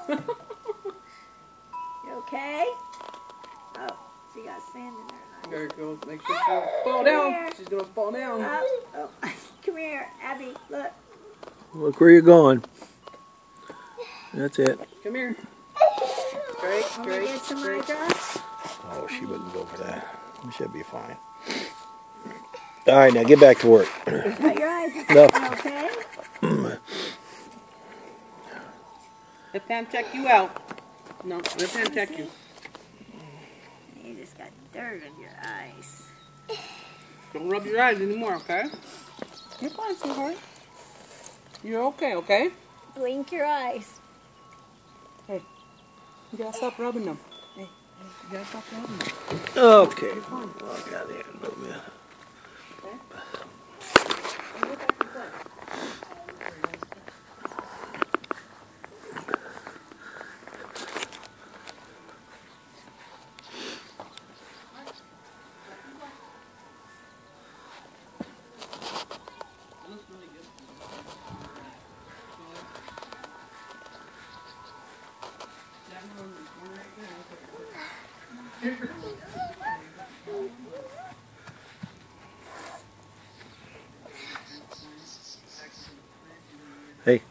You okay? Oh, she got sand in her. There it goes. Make sure she don't fall down. She's gonna fall down. Oh. Come here, Abby. Look. Look where you're going. That's it. Come here. Straight, straight, straight. Oh, she wouldn't go for that. We should be fine. All right, now get back to work. Shut your eyes. No. Okay? Let Pam check you out. No, let Pam check you. You just got dirt in your eyes. Don't rub your eyes anymore, okay? You're fine, sweetheart. You're okay, okay? Blink your eyes. Hey, you gotta stop rubbing them. Hey, you gotta stop rubbing them. Okay. Walk out here a little bit. Hey,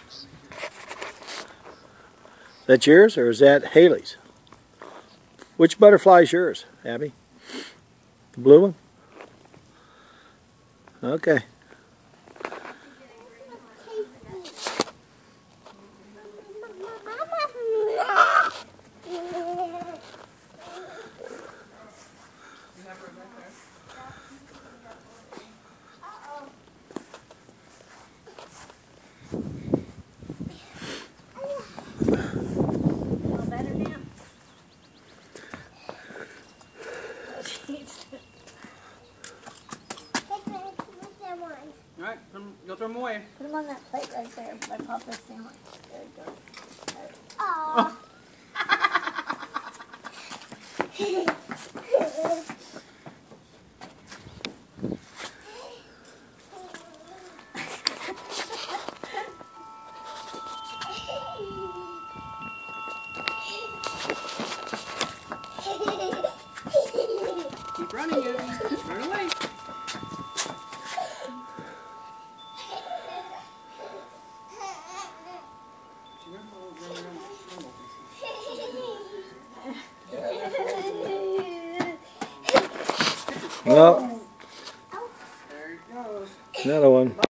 that yours or is that Haley's? Which butterfly is yours, Abby? The blue one? Okay. Alright, go throw them away. Put them on that plate right there by Papa's sandwich. There you go. Oh. Keep running, Abby. Run away. Well, There he goes. another one.